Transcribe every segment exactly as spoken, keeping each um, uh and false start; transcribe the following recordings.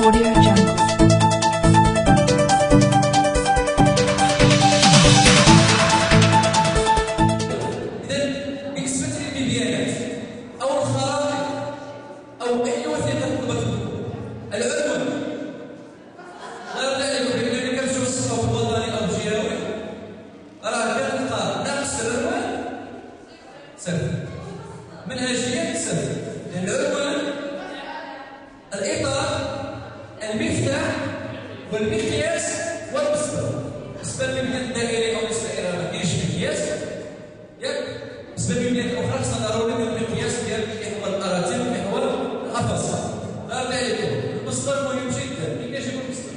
Audio Jungle. منهجية سهلة، لأن العنوان الإطار المفتاح والمقياس والمسبب. بالنسبة للمبنيات الدائرية أو الدائرة ما كاينش مقياس، ياك؟ بالنسبة للمبنيات الأخرى خصنا ضروري نديرو المقياس ديال محور الأراضي ومحور الأفاصيل. لا عليكم، المصدر مهم جدا، مين كيجيبو المصدر؟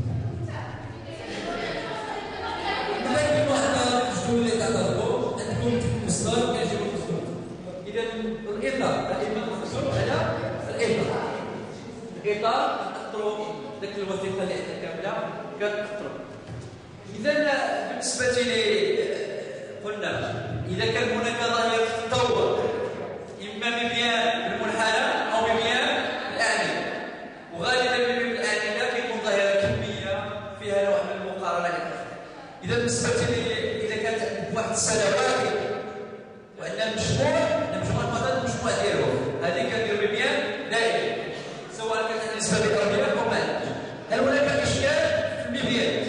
ملي يكون واحد الجدول اللي تعترضوا عندكم مصدر كيجيبو المصدر. إذا الإطار دائما محسوب على الإطار. الإطار كنأثروا ديك الوثيقة اللي عندنا كاملة كنأثروا. إذا بالنسبة لي قلنا إذا كان هناك ظاهرة تطور إما ببيان المنحنى أو ببيان الأعمدة، وغالبا ببيان الأعمدة كيكون ظاهرة كمية فيها نوع من المقارنة إلى آخره. إذا بالنسبة لي إذا كانت واحد السنة واحدة وعندنا مجموع مجموعة المعطيات المجموع ديالو هذه كندير ببيان دائري سواء كانت النسبة الإضرابية أو ما عندناش. هل هناك إشكال في المبيانات؟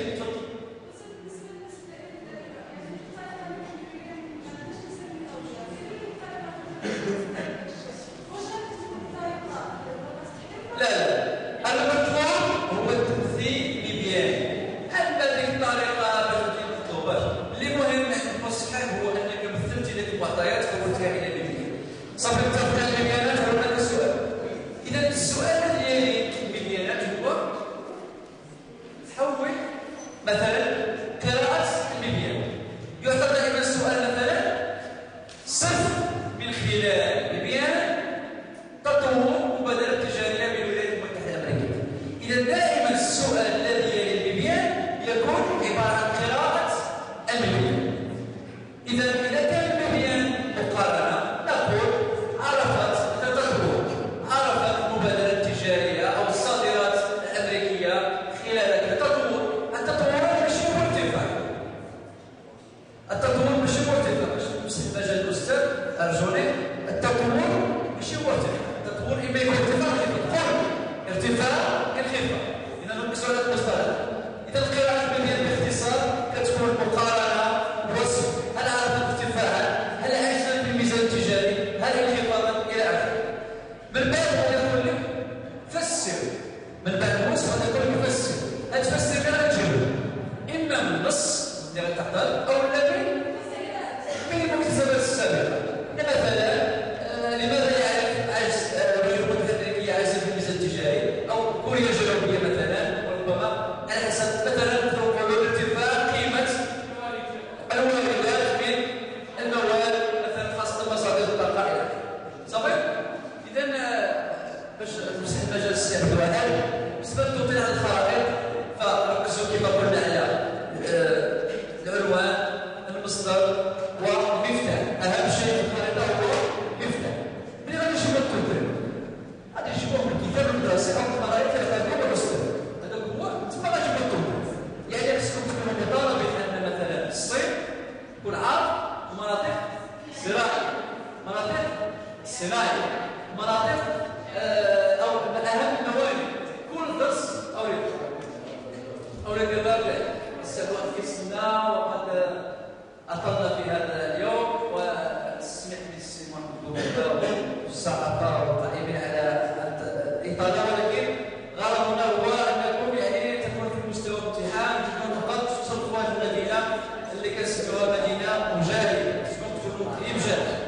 لا لا المطلوب هو التمثيل ببيان. أما ديك الطريقة باش تجيب الخطوبات اللي مهم عندك الصحيح هو أنك مثلتي ديك المعطيات حولتها إلى بيان. صافي اتفقنا على البيانات. هناك السؤال. إذا السؤال ديالي البيانات هو تحول مثلا قراءة البيان. يعطى دائما السؤال مثلا صف من خلال البيان تطور مبادرة تجارية بالولايات المتحدة الأمريكية. إذا دائما السؤال الذي يلي البيان يكون عبارة عن قراءة البيان. إذا إذا كان البيان مقارنة نقول عرفت تطور عرفت المبادرة التجارية أو الصادرات الأمريكية خلال التطور. التطور ماشي هو ارتفاع. التطور ماشي هو ارتفاع. باش نمسح مجال الأستاذ أرجوني. التطور ماشي هو ارتفاع. التطور إما يكون ارتفاع أو انخفاض. ارتفاع انخفاض. إذا نركزوا على المصطلح. إذا القراءة البيان باختصار كتكون مقارنة وصف. هل عرفت ارتفاعا؟ هل أحسنت بالميزان التجاري؟ هل انخفاضا؟ إلى آخره. من بعد غادي يقول لك فسر. من بعد الوصف غادي يقول لك فسر. غتفسر بغير تجاوب. إما من النص ديال التحضير أو لا من المكتسبات السابقة. مثلا آه لماذا يعرف عجز الرجل الأمريكية عجز في الميزان التجاري؟ أو كوريا الجنوبية مثلا وربما على حسب مثلا نقولوا ارتفاع قيمة الواردات من المواد مثلا خاصة مصادر الطاقة إلى آخره. صافي؟ إذا باش نمسح المجال السياسي هذا بالنسبة لتوضيح هذه الخرائط فركزوا كما قلنا على العنوان المصدر والمفتاح. أهم شيء في الخريطة هو المفتاح. ملي غادي نجيبو التوضيح غادي نجيبوه من الكتاب المدرسي أو الخرائط اللي غادي المصدر. هذا هو تما غنجيبو التوضيح. يعني خصكم تكونوا مطالبين أن مثلا الصين يكون عارف مناطق زراعية، مناطق صناعية، مناطق آه أو أهم الموانئ. كل درس أوريك أوريك الرابع السبوات كيسنا وقد أطلنا في هذا اليوم وسمعت بالسي محمد الصحافة والقائمين على الإطالة، ولكن غرضنا هو أنكم يعني تكون في مستوى الامتحان تكون فقط تصرفوا هذه المدينة اللي كنسميوها مدينة مجاهدة. خصكم تكونوا إبجاد.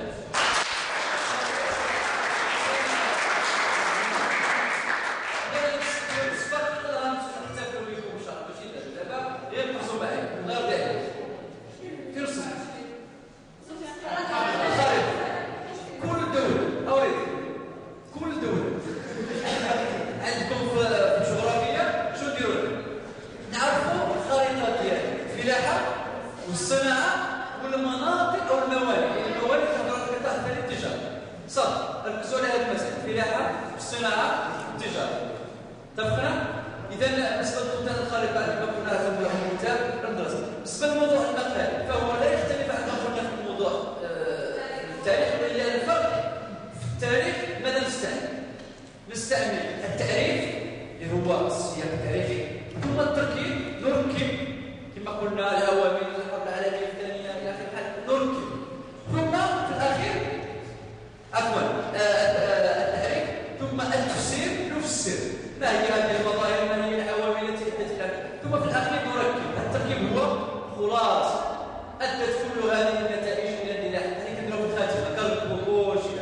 والصناعة والمناطق أو الموانئ. الموانئ تهضر في قطاع ثاني التجارة. صافي ركزوا على هذه المسائل: الفلاحة، الصناعة، التجارة. اتفقنا؟ إذا بالنسبة للمنتدى الخارج بعد ما قلنا في الكتاب الدراسة، بالنسبة لموضوع المقال فهو لا يختلف عن ما قلنا في الموضوع التاريخ، إلا الفرق في التاريخ ماذا نستعمل؟ نستعمل التعريف اللي هو السياق التاريخي، ثم التركيب نركب كما قلنا العوامل الحرب العالمية الثانية إلى آخر الحال نركب، ثم في الأخير عفوا التعريف ثم التفسير نفسر ما هي هذه المظاهر، ما هي العوامل التي ادت لها، ثم في الاخير نركب. التركيب هو خلاصه ادت كل هذه النتائج الى النتاج، هذه كنضرب الخاتمه كالك وكل شيء.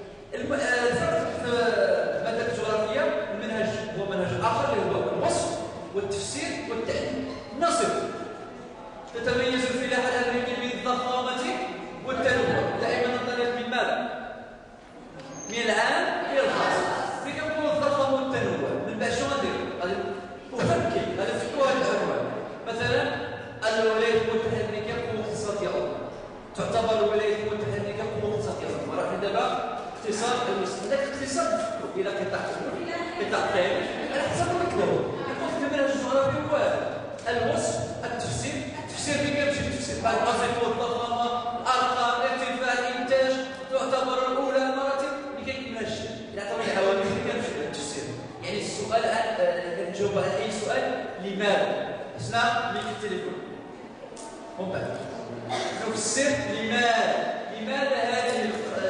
الفرق في الماده الجغرافيه المنهج هو منهج اخر اللي هو الوصف والتفسير والتعليم. نصف تتميز الفلاحه الامريكيه بالضخامه والتنوع، دائما ننطلق من ماذا؟ من العام الى الخاص. الضخم والتنوع من بعد شنو غادير؟ غادي افكك غادي نفكوا هذه العنوان. مثلا الولايات المتحده الامريكيه قوه اقتصاديه عظمى، تعتبر الولايات المتحده الامريكيه قوه اقتصاديه عظمى. راه دابا اقتصاد المسلم ذاك الاقتصاد نفكوا الى قطاع قطاع ثاني على حسب المطلوب. يكون في المنهج الجغرافي هو الوصف التفسير، التفسير فين كيمشي التفسير؟ بعد الوظيفه والضخامه الارقام ارتفاع الانتاج تعتبر الاولى المراتب اللي كاين في الشيء يعطيو العوامل اللي كنمشي للتفسير. يعني السؤال الان نجاوب على اي سؤال لماذا؟ شنا اللي في التليفون ومن بعد نفسر لماذا لماذا هذه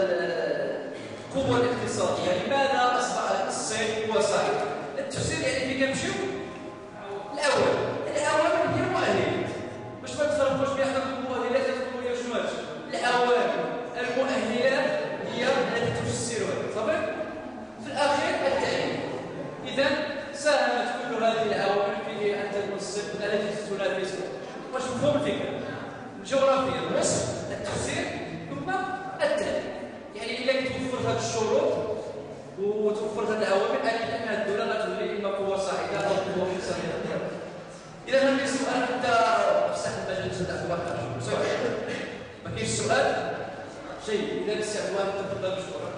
القوه الاقتصاديه، لماذا اصبح الصين قوه صاعده؟ التفسير يعني اللي كنمشيو الاول العوامل هي المؤهلات، باش ما تفرقوش بين حنا المؤهلات والقوه شنو هادشي. العوامل المؤهلات هي التي تفسرها صافي. في الأخير التعليم. إذا ساهمت كل هذه العوامل في أن تكون الصين التي تنافس. واش مفهوم الفكرة؟ الجغرافيا الوصف التفسير ثم التعليم. يعني إذا توفرت هذه الشروط وتوفرت هذه العوامل أكيد أن الدولة غتولي إما قوة صاعدة أو قوة اقتصادية. إذا هل في سؤال حتى أفتح المجال للسيد عبد الواحد؟ سؤال؟ ما كاينش سؤال؟ جيد. إذا السي عبد الواحد تفضل مشكورا.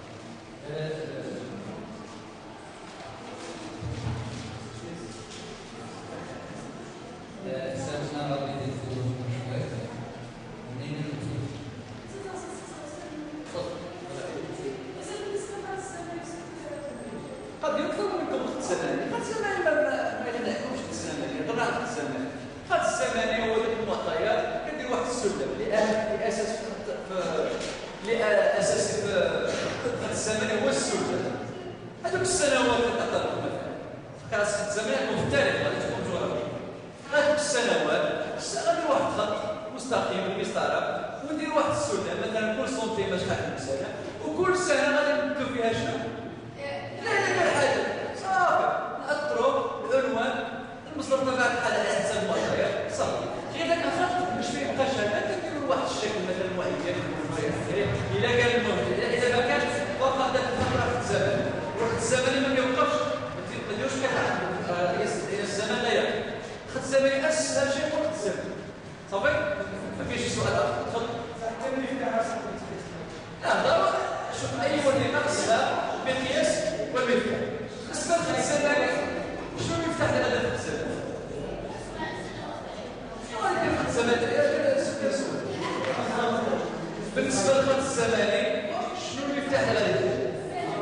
قد يطلب منكم خط زمني، خط زمني ما يخدعكمش خط زمني، هضرنا على خط زمني. خط الزمني هو ذاك المعطيات كدير واحد السلم لأساس في لأساس في خط الزمني هو السلم. هذوك السنوات اللي كتطلب مثلا خاص خط الزمني يكون في التاريخ غادي تكون جغرافيا. هذوك السنوات غندير واحد الخط مستقيم بالمسطره وندير واحد السلم مثلا كل سنتيمتر شحال من سنه، وكل سنه غادي نبدلو فيها شنو؟ لا لا لا حاجه صافي نأطرو العنوان المصدر تبع الحاله على حسب المعطيات صافي. غير داك الخط باش ما يبقاش هكا كنديرو واحد الشكل مثلا معين الا كان المهم اذا ما كانش وقع داك الفتره في الزمن وقت الزمن ما كيوقفش ما ديروش كتعرف الزمن لا يقف. خط الزمن اسهل شيء هو خط الزمن صافي. ما كاينش شي سؤال اخر تفضل. لا ضروري شوف اي وثيقه خصها مقياس والمفتاح. بالنسبه لخط الزمن شنو المفتاح ديال هذا الخط الزمن؟ شنو غادي خط الزمن؟ بالنسبه للخط الزمني شنو المفتاح ديال هذا الخط؟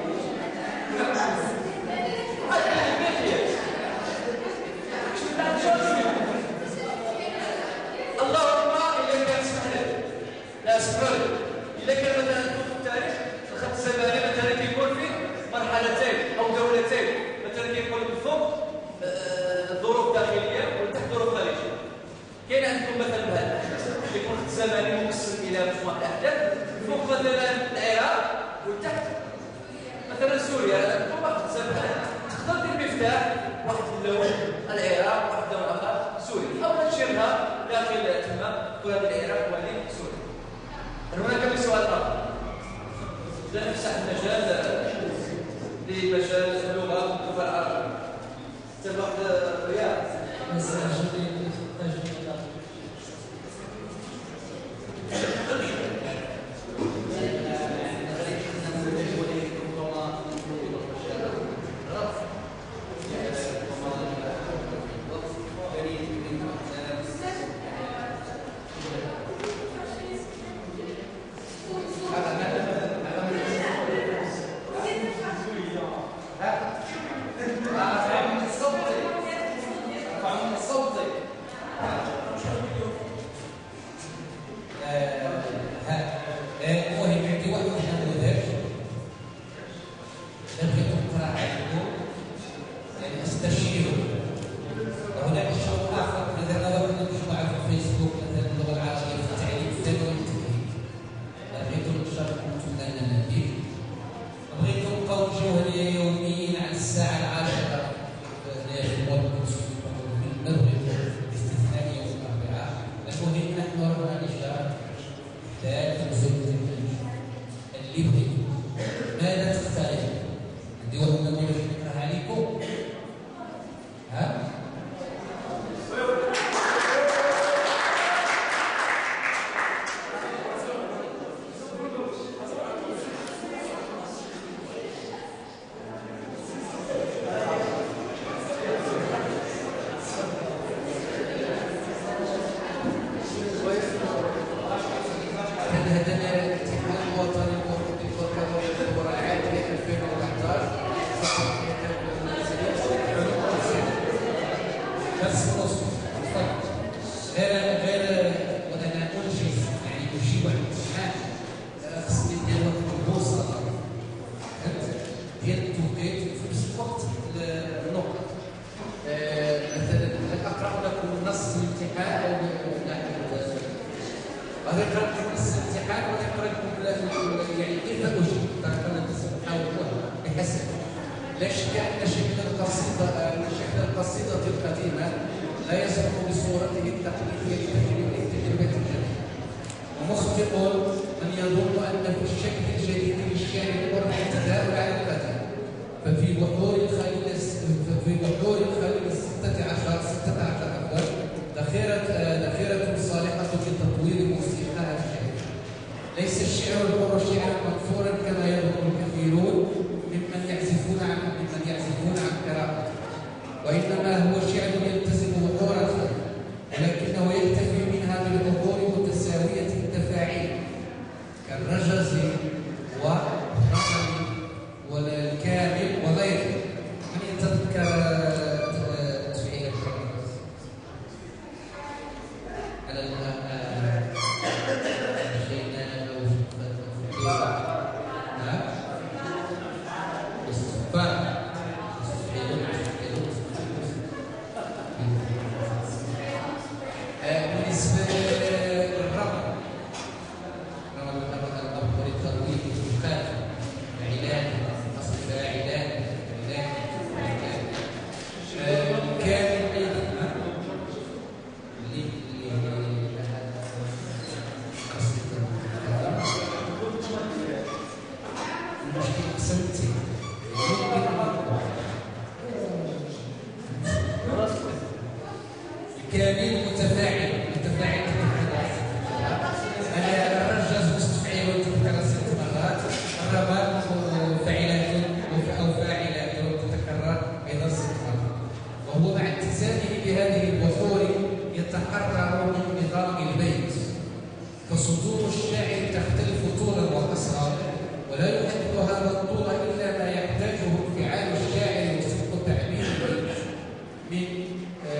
اللهم الا كان سهل لا سهل. الا كان مثلا في التاريخ الخط الزمني مثلا كيكون فيه مرحلتين او دولتين، مثلا كيكون فوق ظروف داخليه وتحت ظروف خارجيه. كاين عندكم مثلا بهذا كيكون خط زمني مقسم الى مجموعه الاحداث، فوق مثلا العراق وتحت مثلا سوريا. عندكم خط زمني تقدر دير مفتاح واحد اللون العراق واحد اللون اخر سوريا، او تشيرها داخل تما تقول هذا العراق وهذه سوريا. هناك سؤال اخر إذا نفتح المجال لمجال اللغه واللغه العربيه. حتى واحد رياض يقرا الامتحان ولا يقرا يعني كيف اجيب نحاول يحسن. لا شك ان شكل القصيده ان شكل القصيده القديمه لا يصلح بصورته التقليديه لتجربه الجميع، ومخطئ من يظن ان في الشكل الجديد للشعر الحر اعتداء على القديم. ففي بحور الخليل في بحور الخليل الستة عشر ستة عشر أفضل ذخيرة ذخيرة صالحة لتطوير موسيقى الشعر. ليس الشعر الحر شعرا مكفورا كما يظن الكثيرون ممن يعزفون عن ممن يعزفون عن قراءته، وإنما هو شعر يلتزم بحورا ولكنه يكتفي منها بالبحور متساوية التفاعيل كالرجز والرقم والكامل وغيره. من يتذكر تفعيل الرجز على جينا لو نعم استغفار بالنسبة للرقم الأمر التطويل والإتقان العلاج أصل العلاج كان أيضا المشكلة قسمتي كامل متفاعل متفاعل انا الرجاز مستفعل وتذكر ست مرات، الرباب فاعلات او فاعلات وتتكرر ايضا ست مرات، وهو مع اتزانه بهذه البحور يتحرر من نظام البيت، فصدور الشاعر تختلف طولا وقصرا، ولا يحدد هذا الطول الا ما يحتاجه انفعال الشاعر وصدق تعبير البيت من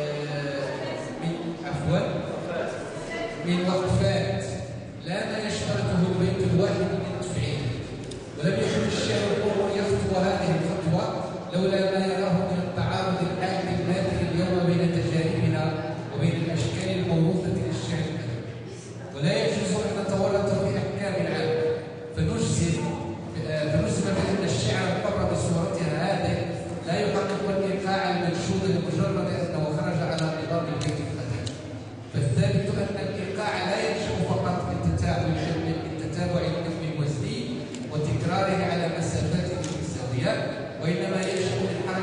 من وقفات لا ما يشترطه البيت الواحد من تفعيله، ولم يكن الشعر الحر يخطو هذه الخطوه لولا ما يراه من التعارض الحاد الماثل اليوم بين تجاربنا وبين الاشكال الموروثه للشعر الادبي. ولا يجوز ان نتورط في احكام العالم فنجزم فنجزم بان الشعر الحر بصورتها هذه لا يحقق الايقاع المنشود لمجرد انه خرج على نظام البيت الادبي. فالثابت ان الايقاع لا ينشا فقط من تتابع من تتابع النظم الوزني وتكراره على مسافات متساويه، وانما ينشا من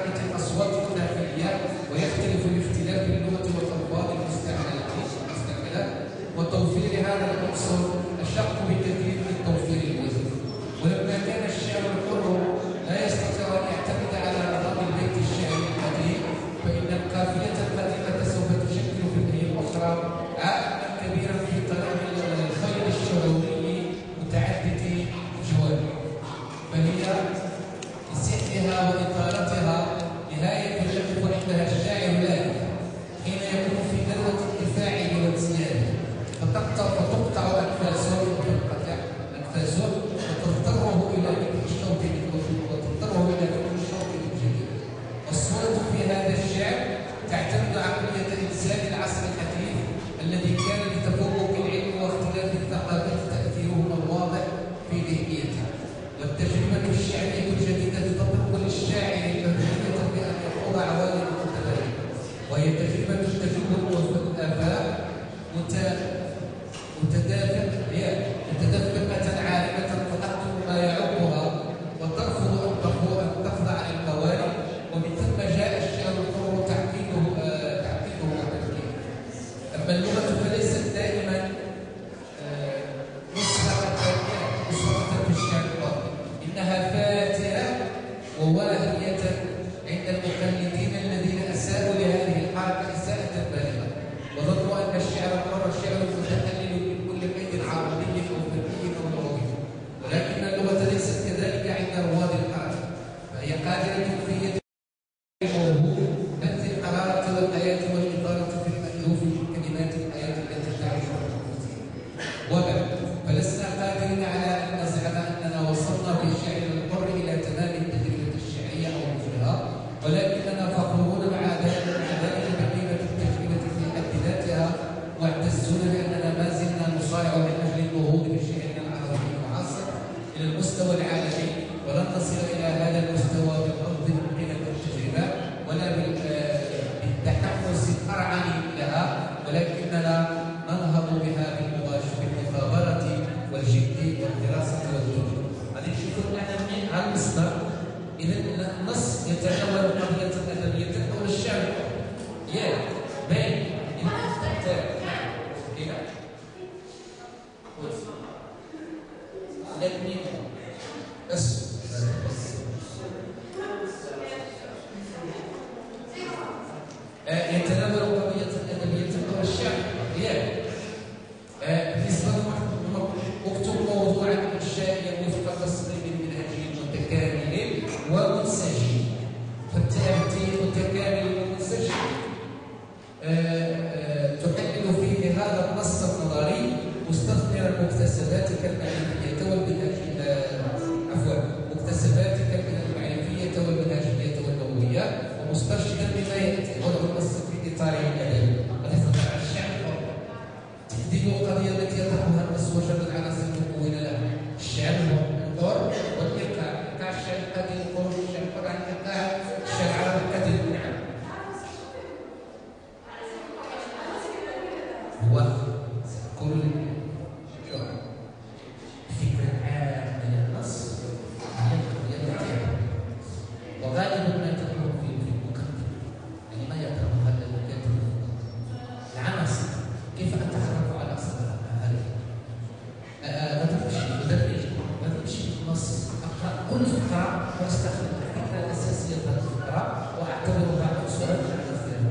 يتناول قضية الأدبية والشعر ديالو. بالنسبة لهم اكتب موضوعا إنشائيا وفق تصميم منهجي متكامل ومنسجم. فالترتيب متكامل ومنسجم تحلل فيه هذا النص النظري مستثمرا مكتسباتك المعرفية والمنهجية عفوا مكتسباتك المعرفية والمنهجية واللغوية ومسترشدا بما يأتي وضع النص في إطاره الأدبي. غادي تهضر على الشعر تحديد القضية التي يطرحها النص وجد العناصر المكونة لها. الشعر هو الدور والإيقاع. إيقاع الشعر قد يكون الشعر عن إيقاع الشعر العربي قد يكون نعم هو كل فكرة عامة للنص هي الكتابة وغالبا ما تكون في المقدمة يعني ما يقرأها هذا الكاتب العناصر كيف أتعرف على أسرار هذه لا تمشي مدرج ما تمشي النص أقرأ كل فقرة وأستخدم الفكرة الأساسية لهذه الفقرة وأعتبرها عنصرا على نفسها.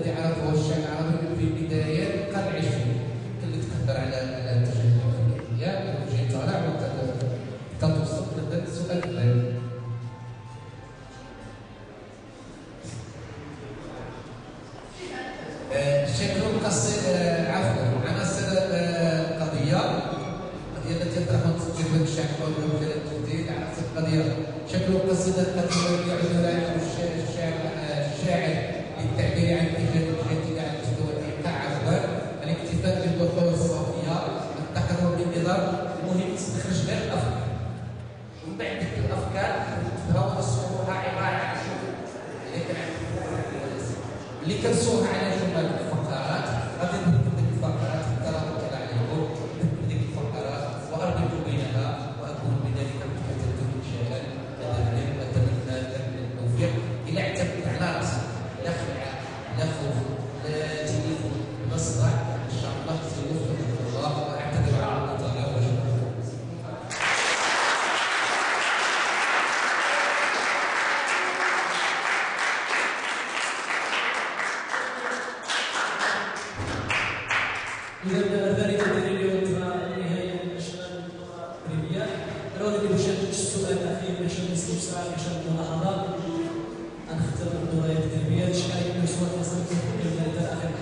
الشعر العربي في بدايات القرن العشرين اللي تقدر على التجربة الفنية القضيه شكل القصيده التي يعود لها الشاعر للتعبير عن الفكره الجديده على مستوى الايقاع عفوا الاكتفاء بالبحور الصافيه التحرر بالنظام. المهم تستخرج غير الافكار ومن بعد ديك الافكار تبغاو تصوروها عباره عن شنو اللي كنصوها على جمل الفقرات غادي نذكر ديك الفقرات نترابط عليهم نذكر ديك الفقرات واربط بينها واكون بذلك متكتل انشاء اتمنى اتمنى لكم التوفيق. الى اعتمدت على راسي لا خدعه لا خوف لا تليفون لا صداع ان شاء الله سيوفقكم الله واعتذر على الاطاله وشكرا. إذا ذلك الدليل والتبع نهاية الشمال الريبية. أراد أن أشارك السؤال الأخير من شأن الاستفسار من شأن الملاحظات. أنا اخترت الدوريات التربية لشكاية من سؤال فصلت في المادة الأخيرة.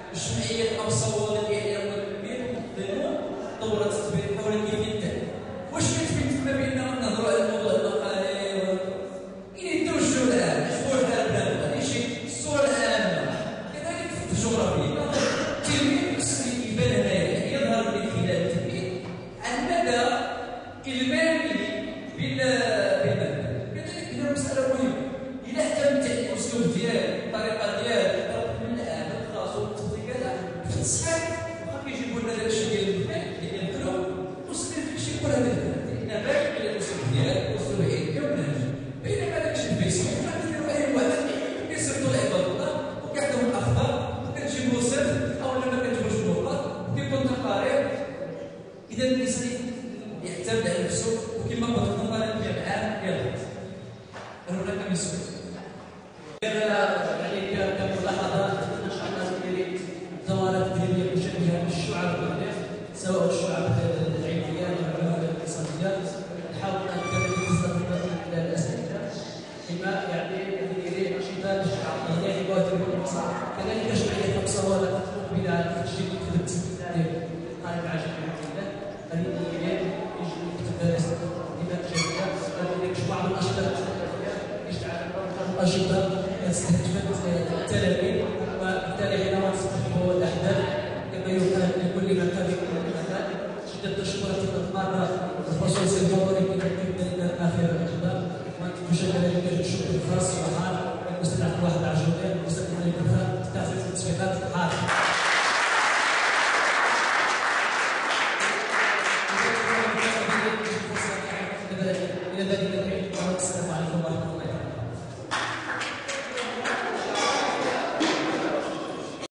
الجمعيات او الصوالات الاعلام والتنميه منظمون دوره تطبيق حول كيفيه واش كتفهم تما بان نهضروا على الموضوع المقالي الى التوجه العام الاسبوع العام غادي شي الصوره العامه كذلك في الجغرافيا التلميذ خصو يبان هنايا يظهر من خلال التلميذ على المدى المالي بالماده كذلك هنا مساله مهمه الى اهتمت الاسلوب ديال الطريقه ديال من العمل الخاص والتطبيق كذا في الصحيح واخا كيجيبوا لنا داكشي ديال الفن ديال الكلوب وصلنا داكشي كل هذا لان باين على الاسلوب ديال الاسلوب علمي ومنهجي بينما داكشي الفيسبوك كنديروا اي واحد كيصيفطوا لعباد الله وكيعطيهم الاخبار وكتجيبوا صفر او لا ما كتجيبوش نقاط وكيكون تقارير اذا الانسان يعتمد على نفسه وكما قلت لكم انا الجامعات ديال هناك مسؤول يعني كملاحظات ان شاء الله ندير دورات تدريبيه مشابهه للشعب والناس سواء الشعب العلميه او الاقتصاديه نحاول ان نستفيد من الاسئله كما يعني ندير انشطه للشعب يعني كذلك جمعيه الصوالات مقبله على تسجيل الكتب ديال قائمه مع جمعيه الله هذه يجي يكتب دماء جميله هذه مجموعه من الانشطه أنشطة استهدفت التلاميذ وبالتالي حين نستهدف الأحداث كما يقال لكل مكان من المكان شدة شهرة الأطمار الخصوص الفوري من الإبداع آخر الأخبار وتشكل ذلك الشكر الخاص وحال المستمع واحد عشر المستمع للكفاءة تحفيز التصفيقات حال